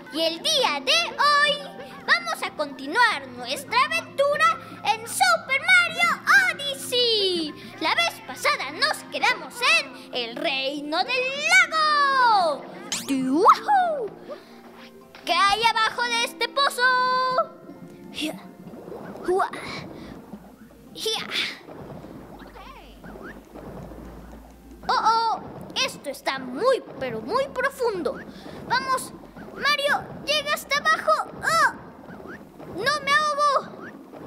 Y el día de hoy vamos a continuar nuestra aventura en Super Mario Odyssey. La vez pasada nos quedamos en el Reino del Lago. ¡Woohoo! ¿Qué hay abajo de este pozo? ¡Oh! Esto está muy, pero muy profundo. ¡Vamos! ¡Mario! ¡Llega hasta abajo! ¡Oh! ¡No me ahogo!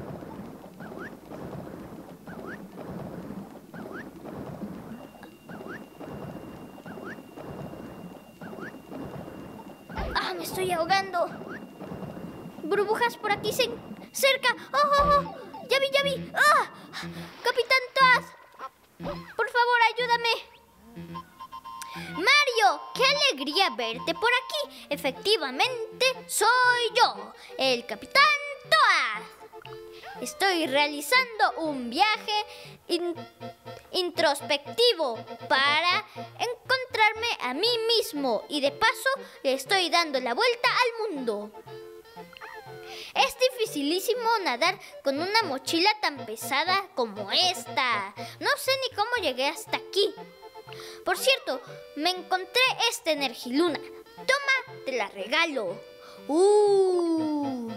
¡Ah! ¡Me estoy ahogando! Burbujas por aquí cerca. ¡Oh! ¡Ya vi! ¡Ah! ¡Capitán Toad! Por favor, ayúdame. Mario, qué alegría verte por aquí. Efectivamente, soy yo, el Capitán Toad. Estoy realizando un viaje introspectivo para encontrarme a mí mismo y de paso le estoy dando la vuelta al mundo. Es dificilísimo nadar con una mochila tan pesada como esta. No sé ni cómo llegué hasta aquí. Por cierto, me encontré esta Energiluna. Toma, te la regalo. ¡Woohoo!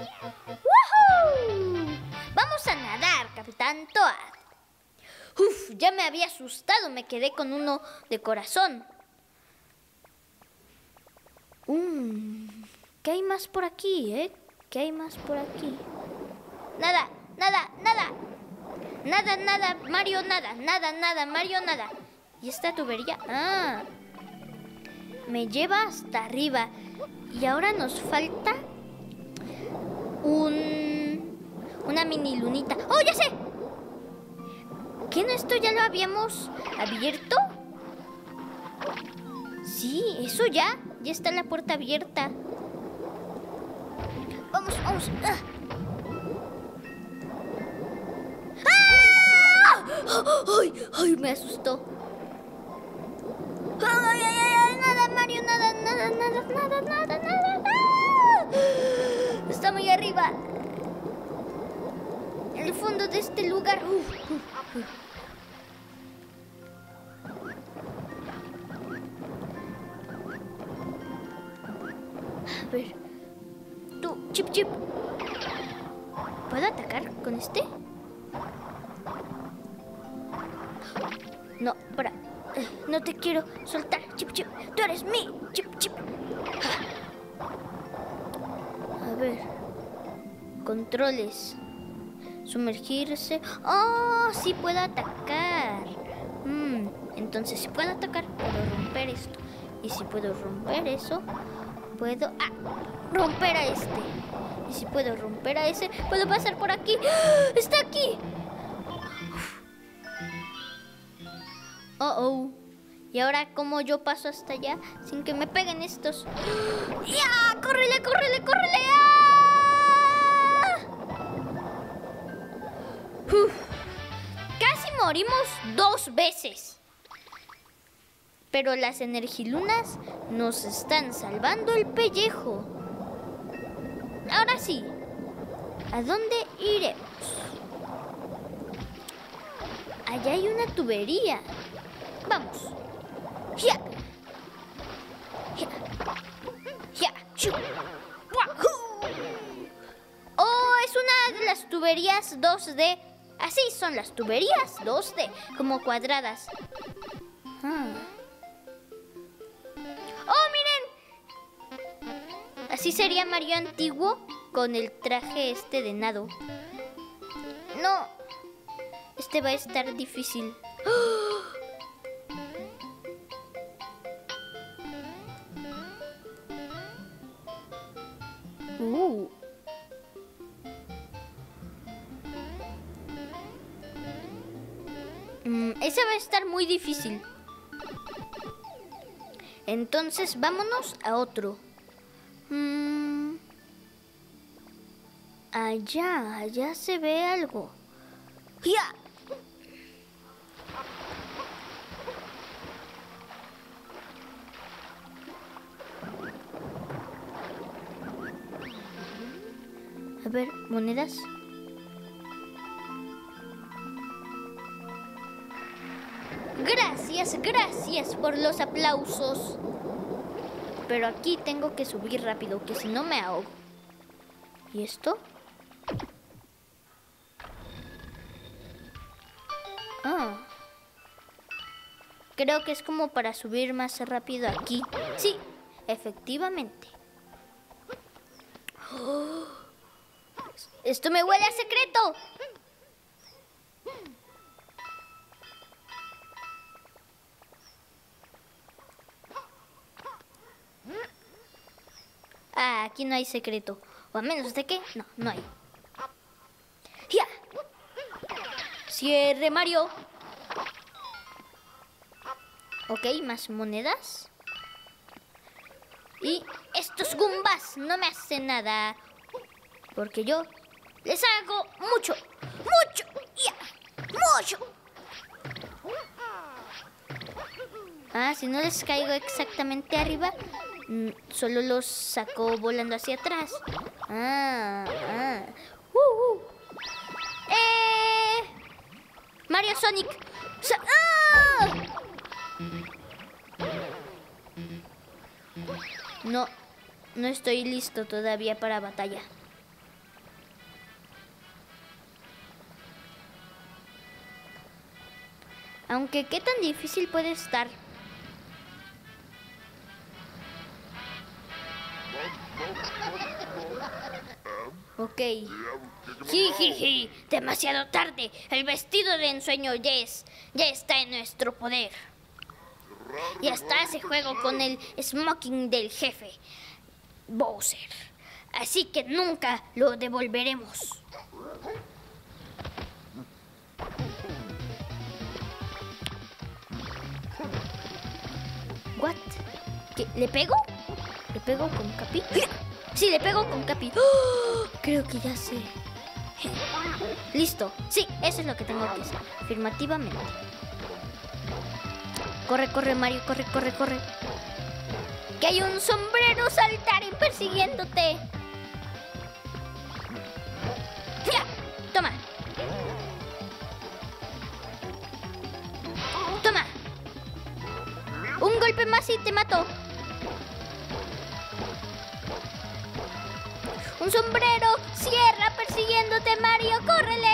Vamos a nadar, Capitán Toad. Ya me había asustado, me quedé con uno de corazón. ¿Qué hay más por aquí, ¿Qué hay más por aquí? Nada, Mario, nada, Mario, nada. ¿Y esta tubería? ¡Ah! Me lleva hasta arriba. Y ahora nos falta una mini lunita. ¡Oh, ya sé! ¿Qué no esto ya lo habíamos abierto? Sí, eso ya. Ya está la puerta abierta. Vamos. ¡Ah! ¡Ay! Me asustó. ¡Ay! Nada, Mario, nada. Está muy arriba. En el fondo de este lugar. A ver. Tú, Chip. ¿Puedo atacar con este? No, para. No te quiero soltar, Chip. Tú eres mi Chip. A ver. Controles. Sumergirse. ¡Oh! Sí puedo atacar. Entonces si puedo atacar, puedo romper esto. Y si puedo romper eso, puedo romper a este. Y si puedo romper a ese, puedo pasar por aquí. ¡Ah! ¡Está aquí! Oh. ¿Y ahora cómo yo paso hasta allá sin que me peguen estos? ¡Ya! ¡Córrele! ¡Ah! Casi morimos 2 veces. Pero las Energilunas nos están salvando el pellejo. Ahora sí, ¿a dónde iremos? Allá hay una tubería. Vamos. ¡Ya! ¡Oh! Es una de las tuberías 2D. Así son las tuberías 2D, como cuadradas. ¡Oh, miren! Así sería Mario antiguo con el traje este de nado. No, este va a estar difícil. Ese va a estar muy difícil. Entonces vámonos a otro. Allá se ve algo. ¡Ya! A ver, monedas. Gracias por los aplausos. Pero aquí tengo que subir rápido, que si no me ahogo. ¿Y esto? Ah. Creo que es como para subir más rápido aquí. Sí, efectivamente. Oh, esto me huele a secreto. Ah, aquí no hay secreto. O a menos de que... No hay. ¡Ya! Cierre, Mario. Ok, más monedas. Y estos Goombas no me hacen nada. Porque yo les hago mucho. ¡Ya! ¡Mucho! Ah, si no les caigo exactamente arriba, solo los saco volando hacia atrás. Mario Sonic. No estoy listo todavía para batalla. Aunque, ¿qué tan difícil puede estar? Ok. Jijiji, demasiado tarde. El vestido de ensueño ya está en nuestro poder. Y hasta ese juego con el smoking del jefe Bowser. Así que nunca lo devolveremos. ¿What? ¿Qué? ¿Le pego? ¿Le pego con Capi? Sí, le pego con Capi. ¡Oh! Creo que ya sé. Listo. Sí, eso es lo que tengo que hacer. Afirmativamente. Corre, Mario, corre. Que hay un sombrero saltarín persiguiéndote. ¡Ya! Toma. Toma. Un golpe más y te mato. Un sombrero cierra persiguiéndote, Mario. ¡Córrele!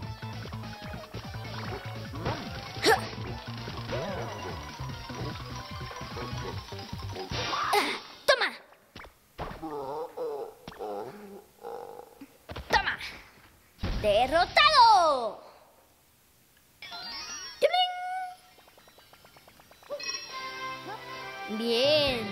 ¡Toma! ¡Derrotado! Bien.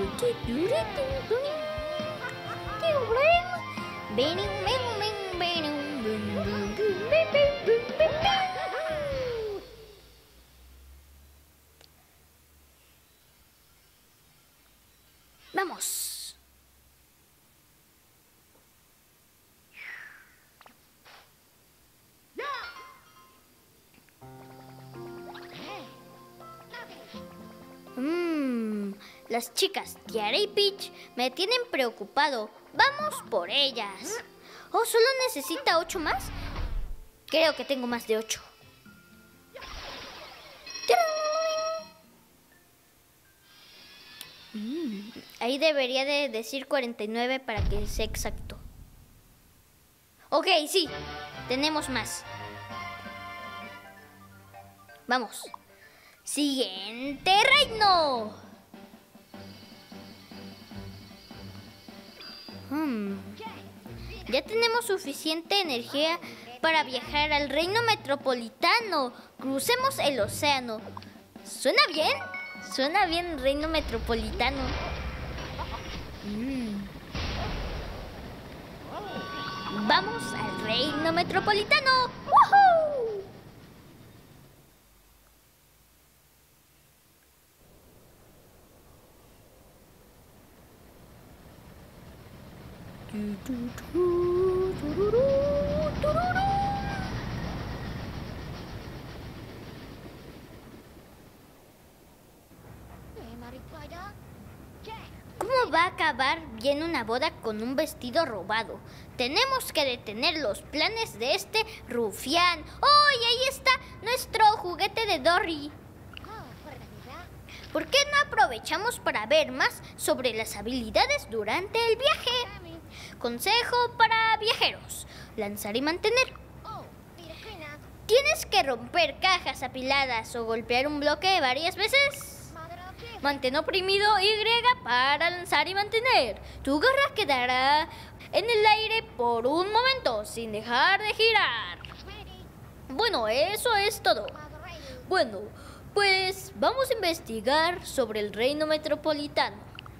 Vamos. Las chicas Tiara y Peach me tienen preocupado. Vamos por ellas. Oh, ¿solo necesita 8 más? Creo que tengo más de 8. Ahí debería de decir 49 para que sea exacto. Ok, sí. Tenemos más. Vamos. Siguiente reino. Ya tenemos suficiente energía para viajar al reino metropolitano. Crucemos el océano. ¿Suena bien? Suena bien, reino metropolitano. Vamos al reino metropolitano. ¡Woohoo! ¿Cómo va a acabar bien una boda con un vestido robado? Tenemos que detener los planes de este rufián. ¡Oh, y ahí está nuestro juguete de Dory! ¿Por qué no aprovechamos para ver más sobre las habilidades durante el viaje? Consejo para viajeros: lanzar y mantener. ¿Tienes que romper cajas apiladas o golpear un bloque varias veces? Mantén oprimido Y para lanzar y mantener. Tu garra quedará en el aire por un momento sin dejar de girar. Bueno, eso es todo. Bueno, pues vamos a investigar sobre el reino metropolitano.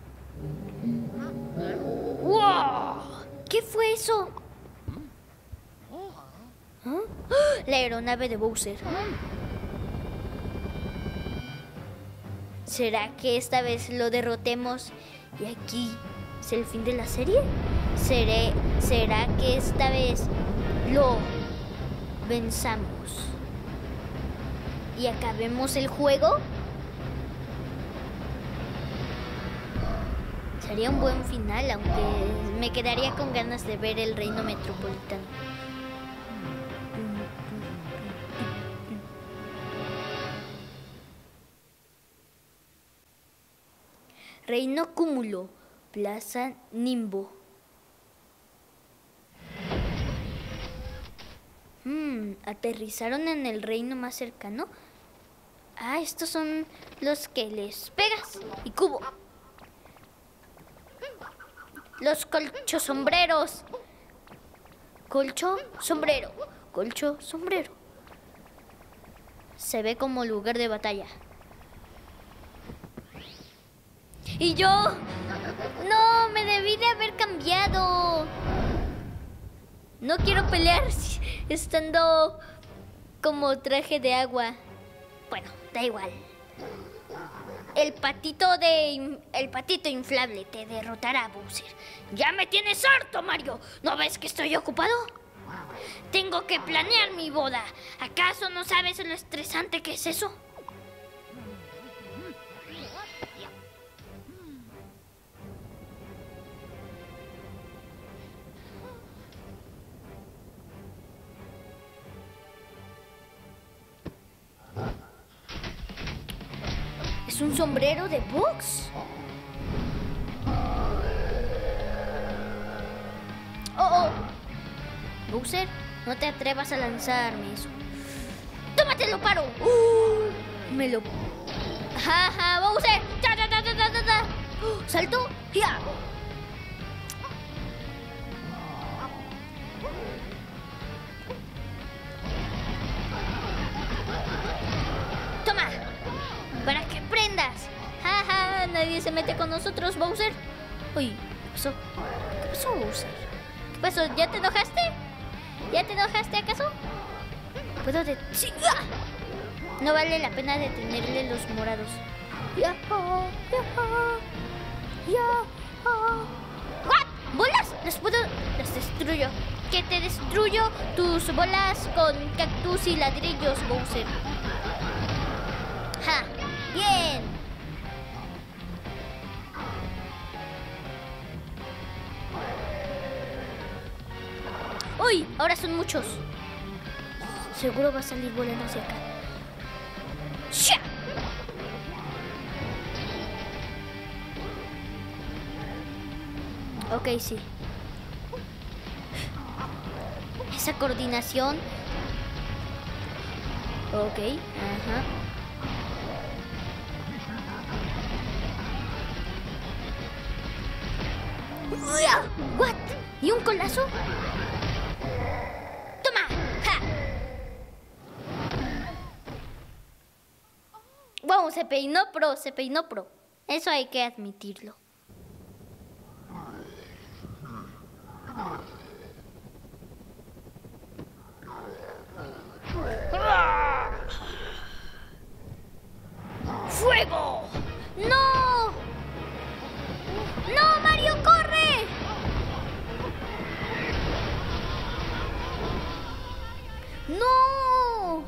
¡Wow! ¿Qué fue eso? ¿Ah? La aeronave de Bowser. ¿Será que esta vez lo derrotemos y aquí es el fin de la serie? ¿Será que esta vez lo venzamos y acabemos el juego? Sería un buen final, aunque me quedaría con ganas de ver el reino metropolitano. Reino Cúmulo, Plaza Nimbo. ¿Aterrizaron en el reino más cercano? Ah, estos son los que les pegas. Y cubo. Los colchosombreros. Colcho, sombrero. Colcho, sombrero. Se ve como lugar de batalla. Y yo, no, me debí de haber cambiado. No quiero pelear estando como traje de agua. Bueno, da igual. El patito inflable te derrotará, Bowser. Ya me tienes harto, Mario. ¿No ves que estoy ocupado? Tengo que planear mi boda. ¿Acaso no sabes lo estresante que es eso? ¿Es un sombrero de box? ¡Oh! Bowser, no te atrevas a lanzarme eso. ¡Tómatelo, paro! Me lo... ¡Ja, Bowser! ¡Ta! ¡Salto! ¡Ya! ¡Toma! ¡Para que aprendas! ¡Ja! Nadie se mete con nosotros, Bowser. Uy, ¿qué pasó? ¿Qué pasó, Bowser? ¿Qué pasó? ¿Ya te enojaste? ¿Ya te enojaste acaso? ¿Puedo sí. ¡Ah! No vale la pena detenerle los morados. ¿What? ¿Bolas? Las destruyo. Que te destruyo tus bolas con cactus y ladrillos, Bowser. ¡Ja! ¡Bien! ¡Uy! Ahora son muchos. Seguro va a salir volando hacia acá. ¡Sha! Ok, sí. Esa coordinación. Ok, ajá. ¿What? ¿Y un colazo? ¡Toma! ¡Ja! Wow, se peinó pro. Eso hay que admitirlo. ¡Fuego! ¡No! ¡No, Mario, corre! ¡No!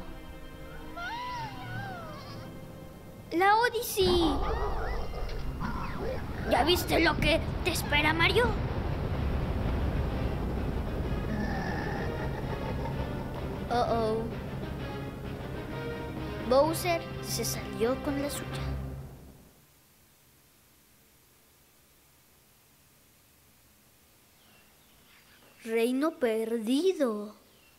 La Odyssey. Ya. viste lo que te espera, Mario? Oh. Bowser se salió con la suya. Reino perdido.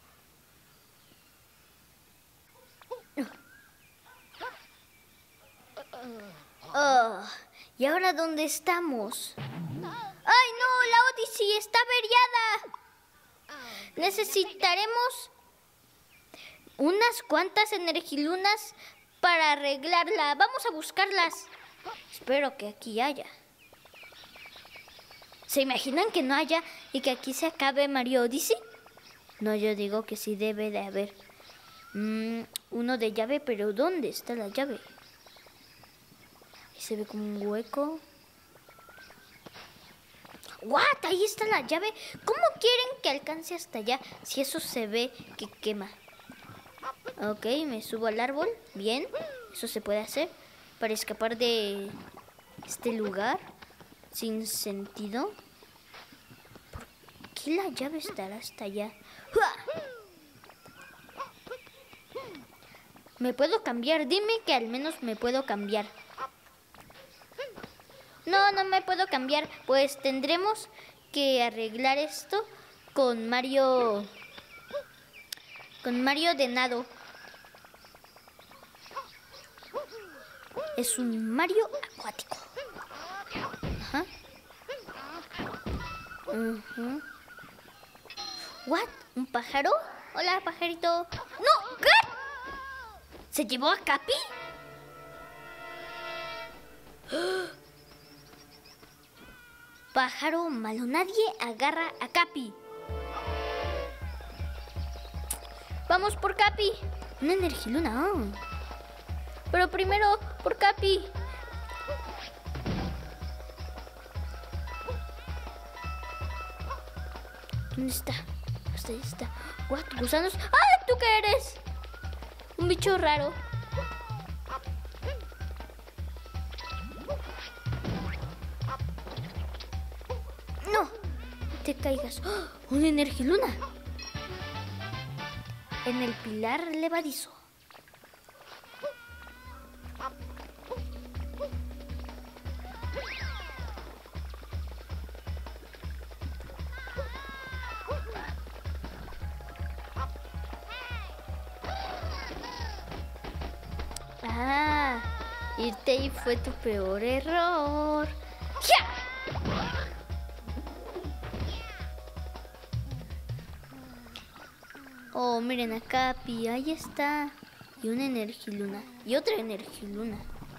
Oh, ¿y ahora dónde estamos? ¡Ay, no! ¡La Odyssey está averiada! Necesitaremos unas cuantas energilunas para arreglarla. Vamos a buscarlas. Espero que aquí haya. ¿Se imaginan que no haya y que aquí se acabe Mario Odyssey? No, yo digo que sí debe de haber. Uno de llave, pero ¿dónde está la llave? Ahí se ve como un hueco. ¡What! Ahí está la llave. ¿Cómo quieren que alcance hasta allá si eso se ve que quema? Ok, me subo al árbol. Bien, eso se puede hacer para escapar de este lugar sin sentido. ¿Por qué la llave estará hasta allá? ¡Uah! ¿Me puedo cambiar? Dime que al menos me puedo cambiar. No, no me puedo cambiar. Pues tendremos que arreglar esto con Mario. Con Mario de nado. Es un Mario acuático. Ajá. ¿What? ¿Un pájaro? Hola, pajarito. ¡No! ¿Qué? ¿Se llevó a Capi? Pájaro malo. Nadie agarra a Capi. Vamos por Capi. Una energiluna. Pero primero por Capi. ¿Dónde está? Hasta ahí está. What? ¿Gusanos? ¡Ah! ¿Tú qué eres? Un bicho raro. No te caigas. ¡Oh! Una energiluna. En el pilar levadizo. Ah, irte ahí fue tu peor error. ¡Ya! Oh, miren a Capi, ahí está. Y una energiluna. Y otra energiluna.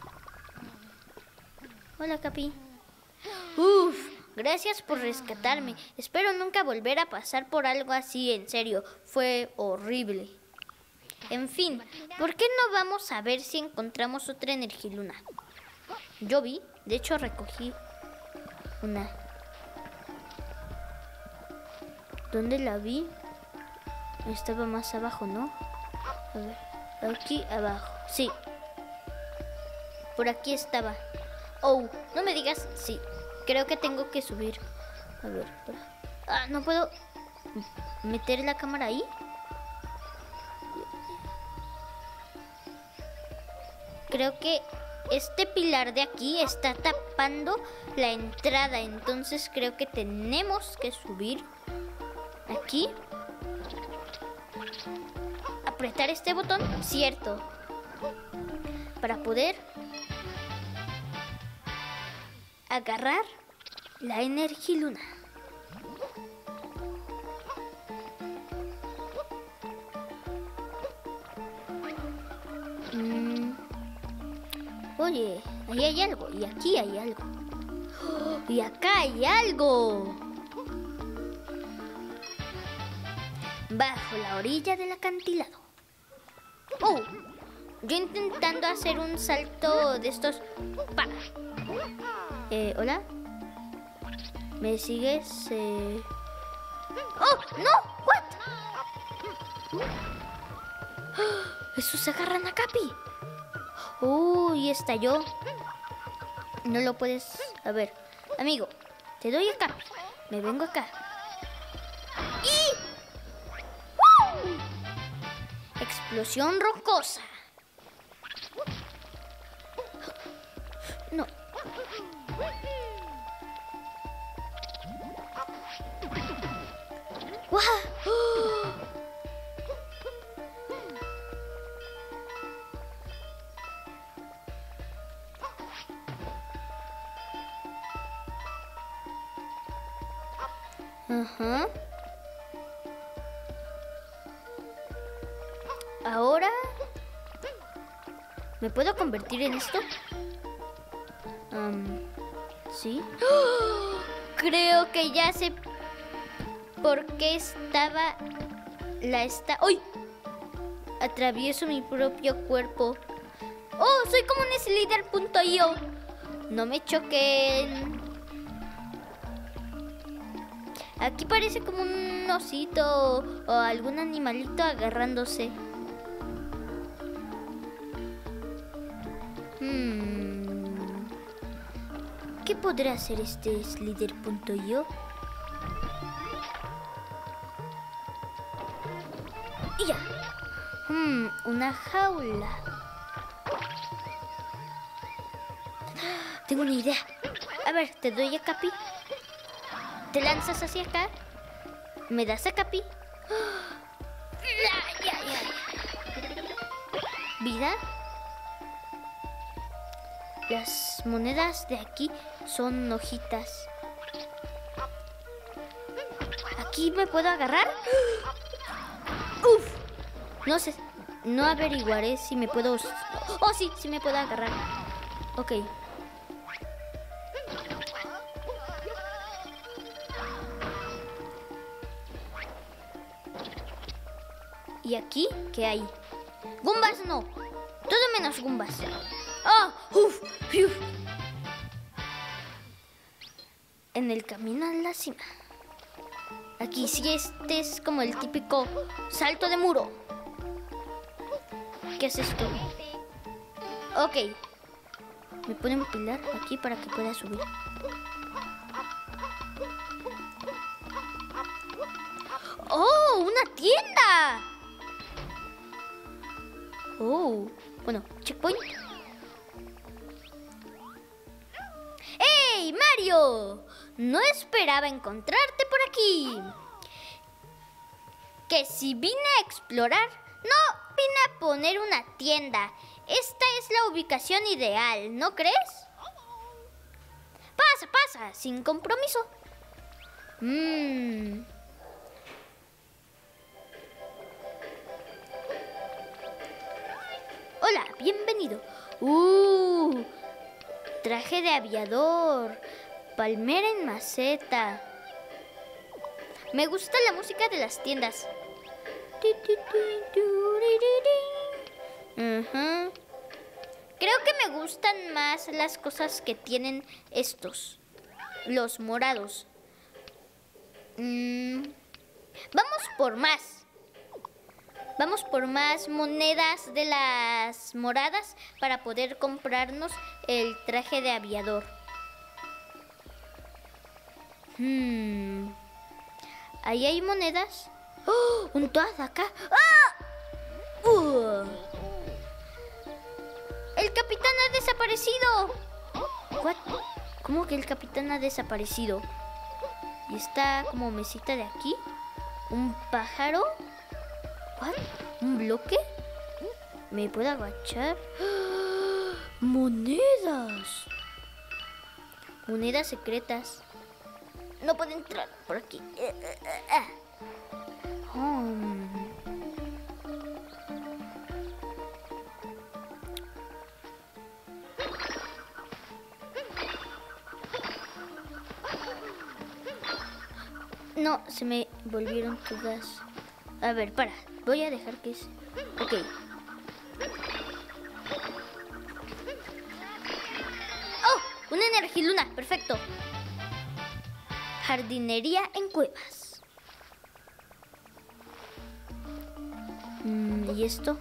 Hola, Capi. Uf, gracias por rescatarme. Espero nunca volver a pasar por algo así, en serio. Fue horrible. En fin, ¿por qué no vamos a ver si encontramos otra energiluna? Yo vi, de hecho recogí una. ¿Dónde la vi? Estaba más abajo, ¿no? A ver, aquí abajo. Sí. Por aquí estaba. Oh, no me digas. Sí, creo que tengo que subir. A ver, ah, no puedo meter la cámara ahí. Creo que este pilar de aquí está tapando la entrada. Entonces creo que tenemos que subir aquí. Apretar este botón, cierto. Para poder agarrar la energiluna. Oye, ahí hay algo, y aquí hay algo. ¡Oh! Y acá hay algo. Bajo la orilla del acantilado. ¡Oh! Yo intentando hacer un salto de estos. ¡Pa! ¿Hola? ¿Me sigues? ¡Oh! ¡No! ¿What? ¡Oh! ¡Esos agarran a Capi! ¡Oh! Y estalló. No lo puedes... A ver. Amigo, te doy acá. Me vengo acá. ¡Y! ¡Woo! Explosión rocosa. No. ¡Guau! ¡Oh! Ajá. Ahora, ¿me puedo convertir en esto? ¿Sí? ¡Oh! Creo que ya sé por qué estaba ¡Uy! Atravieso mi propio cuerpo. ¡Oh! Soy como un Slither.io. No me choquen. Aquí parece como un osito o algún animalito agarrándose. ¿Qué podrá hacer este Slither.io? Y ya. Una jaula. Tengo una idea. A ver, te doy a Capi. Te lanzas hacia acá. Me das a Capi. Vida. Las monedas de aquí son hojitas. ¿Aquí me puedo agarrar? ¡Uf! No sé. No averiguaré si me puedo... Oh, sí, sí me puedo agarrar. Ok. ¿Y aquí qué hay? ¡Gumbas no! Todo menos gumbas. ¡Ah! ¡Uf! ¡Uf! En el camino a la cima. Aquí sí, este es como el típico salto de muro. ¿Qué es esto? Ok. Me ponen un pilar aquí para que pueda subir. ¡Oh! ¡Una tienda! Oh, bueno, checkpoint. ¡Hey, Mario! No esperaba encontrarte por aquí. Que si vine a explorar, no vine a poner una tienda. Esta es la ubicación ideal, ¿no crees? Pasa, pasa, sin compromiso. Hola, bienvenido. Traje de aviador. Palmera en maceta. Me gusta la música de las tiendas. Creo que me gustan más las cosas que tienen estos. Los morados. Vamos por más. Vamos por más monedas de las moradas para poder comprarnos el traje de aviador. Ahí hay monedas. ¡Oh! Un Toad acá. ¡Ah! ¡El capitán ha desaparecido! ¿What? ¿Cómo que el capitán ha desaparecido? Y está como mesita de aquí. ¿Un pájaro? ¿What? ¿Un bloque? ¿Me puedo agachar? ¡Ah! ¡Monedas! Monedas secretas. No puedo entrar por aquí. No, se me volvieron todas. A ver, para. Voy a dejar que se... Ok. ¡Oh! Una energiluna. Perfecto. Jardinería en cuevas. ¿Y esto?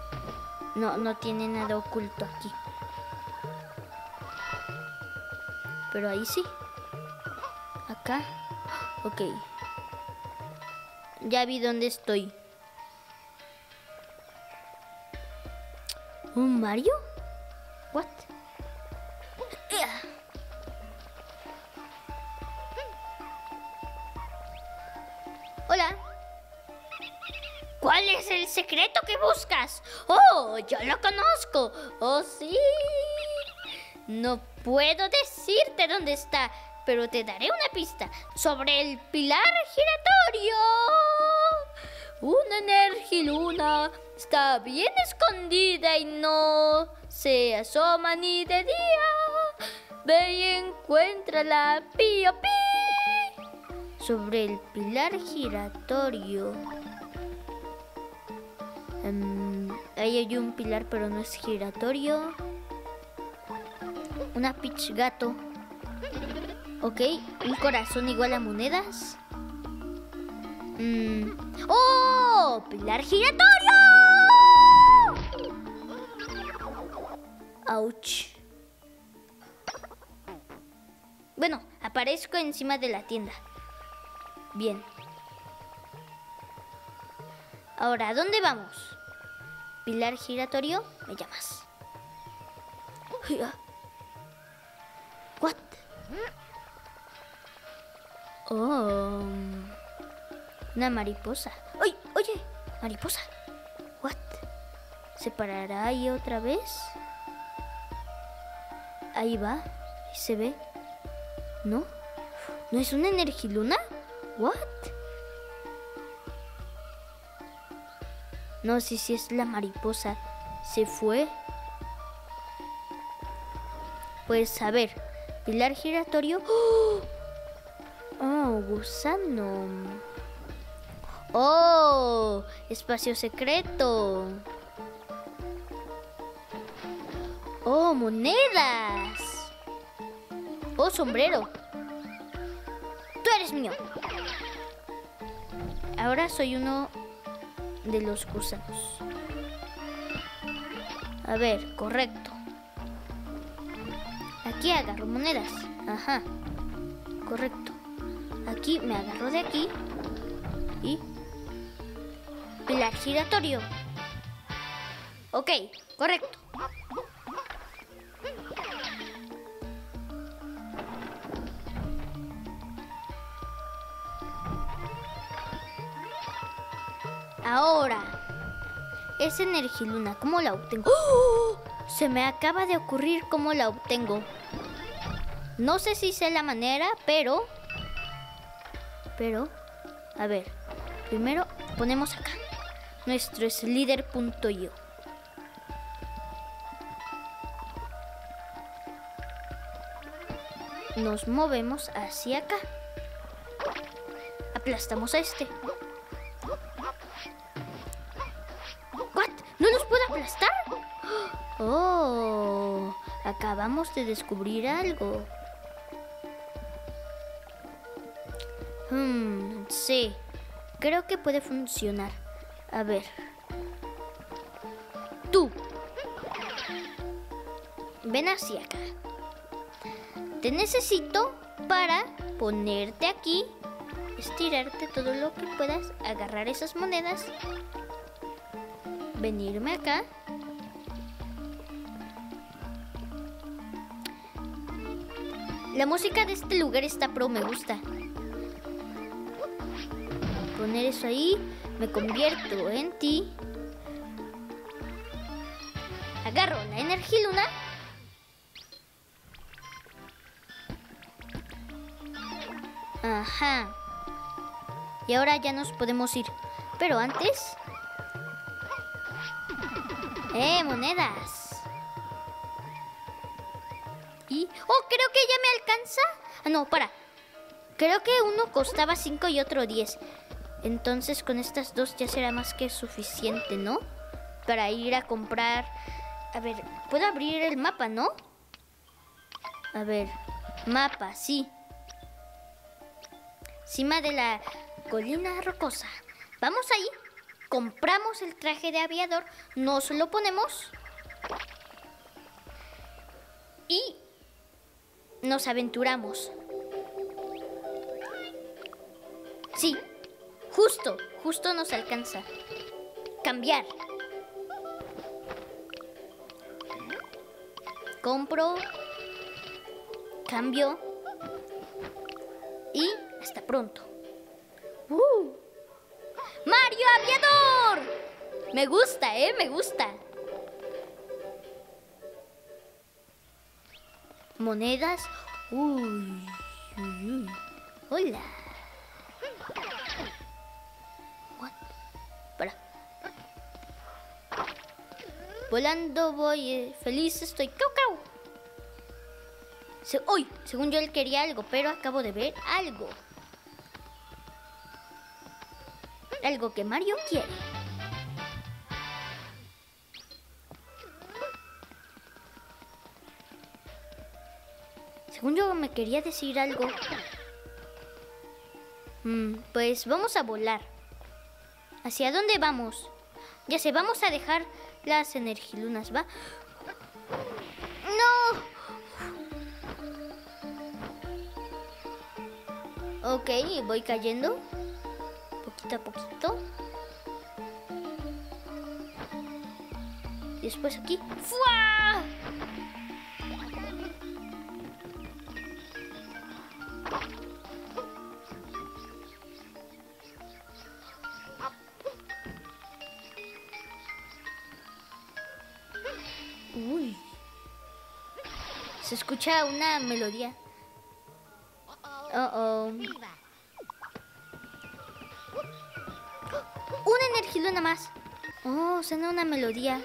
No tiene nada oculto aquí. pero ahí sí. Acá. Ok. Ya vi dónde estoy. ¿Un Mario? What? Hola. ¿Cuál es el secreto que buscas? ¡Oh, yo lo conozco! ¡Oh, sí! No puedo decirte dónde está, pero te daré una pista. Sobre el pilar giratorio. Una Energiluna está bien escondida y no se asoma ni de día. Ve y encuéntrala, pío, pí. Sobre el pilar giratorio. Ahí hay un pilar, pero no es giratorio. Una Peach gato. Ok, un corazón igual a monedas. ¡Oh! ¡Pilar giratorio! ¡Auch! Bueno, aparezco encima de la tienda. Bien. Ahora, ¿a dónde vamos? Pilar giratorio, me llamas. What? Oh, una mariposa. ¡Ay! Oye, mariposa. What? ¿Se parará ahí otra vez? Ahí va, ahí se ve. ¿No? ¿No es una Energiluna? What? No, sí es la mariposa. ¿Se fue? Pues a ver, pilar giratorio. Oh, gusano. Oh, espacio secreto. Oh, monedas. Oh, sombrero. Tú eres mío. Ahora soy uno de los gusanos. A ver, correcto. Aquí agarro monedas. Ajá. Correcto. Aquí me agarro de aquí. Y pilar giratorio. Ok, correcto. Ahora, esa Energiluna, ¿cómo la obtengo? ¡Oh! Se me acaba de ocurrir cómo la obtengo. No sé si sé la manera, pero... a ver, primero ponemos acá nuestro slider.io. Nos movemos hacia acá. Aplastamos a este. ¿What? ¿No nos puede aplastar? Oh, acabamos de descubrir algo. Sí, creo que puede funcionar. A ver. Tú. Ven hacia acá. Te necesito para ponerte aquí, estirarte todo lo que puedas, agarrar esas monedas, venirme acá. La música de este lugar está pro, me gusta. Poner eso ahí, me convierto en ti. Agarro la Energiluna. Ajá. Y ahora ya nos podemos ir. Pero antes... monedas. Y... ¡oh, creo que ya me alcanza! Ah, no, para. Creo que uno costaba 5 y otro 10. Entonces con estas dos ya será más que suficiente, ¿no? Para ir a comprar... A ver, puedo abrir el mapa, ¿no? A ver, mapa, sí. Cima de la colina rocosa. Vamos ahí, compramos el traje de aviador, nos lo ponemos y nos aventuramos. Sí, justo nos alcanza. Cambiar. Compro. Cambio. Y hasta pronto. ¡Mario Aviador! Me gusta, me gusta. Monedas. Uy. Hola. Para. Volando voy, feliz estoy. ¡Cau, cau! Uy, según yo él quería algo, pero acabo de ver algo. Algo que Mario quiere. Según yo me quería decir algo. Pues vamos a volar. ¿Hacia dónde vamos? Ya sé, vamos a dejar las energilunas, ¿va? ¡No! Ok, voy cayendo. Poquito a poquito. Y después aquí. ¡Fua! Uy. Se escucha una melodía. Una energiluna más. Oh, suena una melodía.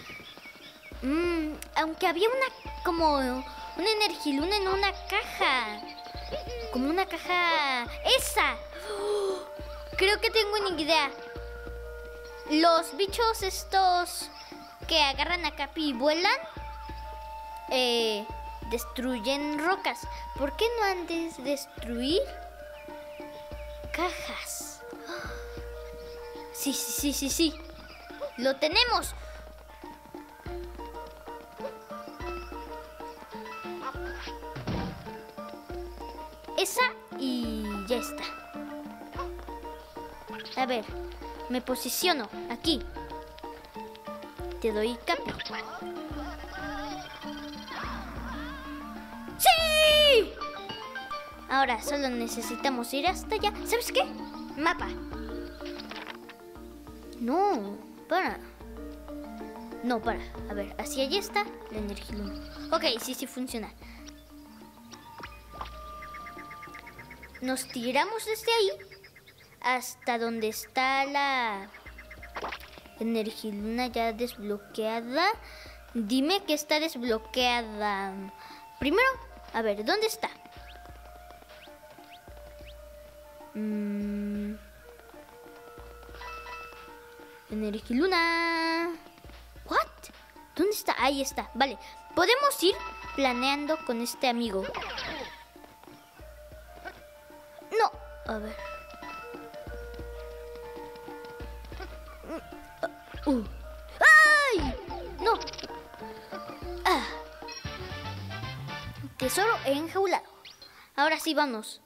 Aunque había como una energiluna en una caja. Como una caja. ¡Esa! Creo que tengo una idea. Los bichos estos que agarran a Capi y vuelan, destruyen rocas. ¿Por qué no han de destruir cajas? Sí. ¡Lo tenemos! Esa y ya está. A ver, me posiciono aquí. Te doy Capi. ¡Sí! Ahora solo necesitamos ir hasta allá. ¿Sabes qué? Mapa. No, para. A ver, hacia allá está la energiluna. Ok, sí funciona. Nos tiramos desde ahí hasta donde está la energiluna ya desbloqueada. Dime que está desbloqueada. Primero, a ver, ¿dónde está? Energiluna. ¿What? ¿Dónde está? Ahí está. Vale, podemos ir planeando con este amigo. No, a ver. ¡Ay! No. Tesoro enjaulado. Ahora sí, vamos.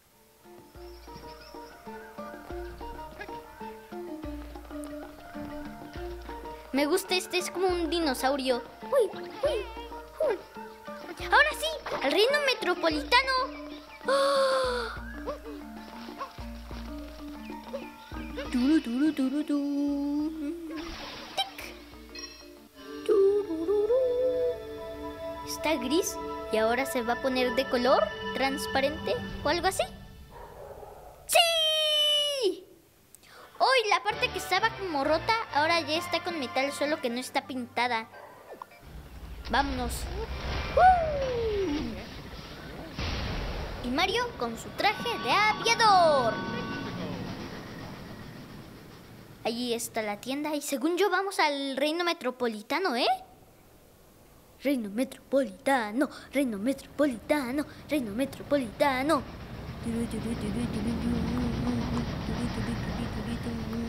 Me gusta es como un dinosaurio. Uy. Ahora sí, al reino metropolitano. ¡Oh! Está gris y ahora se va a poner de color transparente o algo así. ¡Sí! Hoy la parte que estaba como rota ahora ya está con metal, solo que no está pintada. Vámonos. Y Mario con su traje de aviador. Allí está la tienda y según yo vamos al reino metropolitano, ¿eh? Reino metropolitano.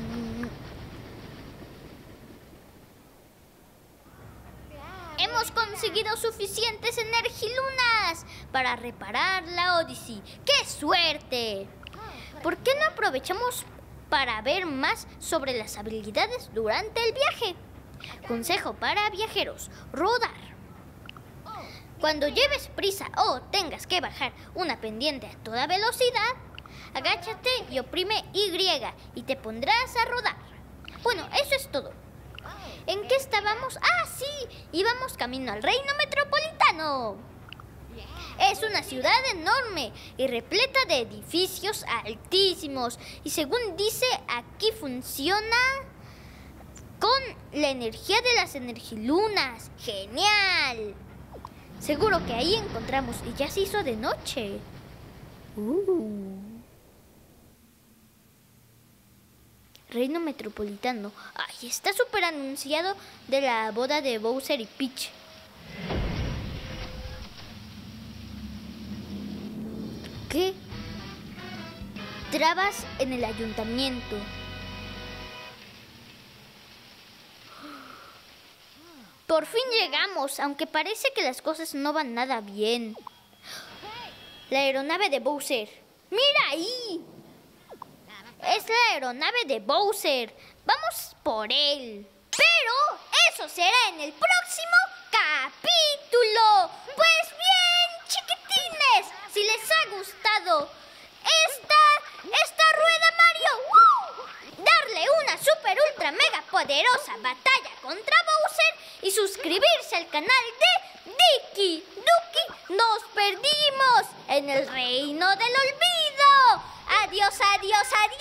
Hemos conseguido conseguido suficientes Energilunas para reparar la Odyssey. ¡Qué suerte! ¿Por qué no aprovechamos para ver más sobre las habilidades durante el viaje? Consejo para viajeros: rodar. Cuando lleves prisa o tengas que bajar una pendiente a toda velocidad, agáchate y oprime Y y te pondrás a rodar. Bueno, eso es todo. ¿En qué estábamos? ¡Ah, sí! Íbamos camino al Reino Metropolitano. Es una ciudad enorme y repleta de edificios altísimos. Y según dice, aquí funciona con la energía de las Energilunas. ¡Genial! Seguro que ahí encontramos y ya se hizo de noche. Reino Metropolitano. Ay, está súper anunciado de la boda de Bowser y Peach. ¿Qué? Trabas en el ayuntamiento. Por fin llegamos, aunque parece que las cosas no van nada bien. La aeronave de Bowser. ¡Mira ahí! Es la aeronave de Bowser. Vamos por él. Pero eso será en el próximo capítulo. Pues bien, chiquitines, si les ha gustado esta rueda Mario, darle una super ultra mega poderosa batalla contra Bowser y suscribirse al canal de Dicky Ducky. Nos perdimos en el reino del olvido. Adiós, adiós, adiós.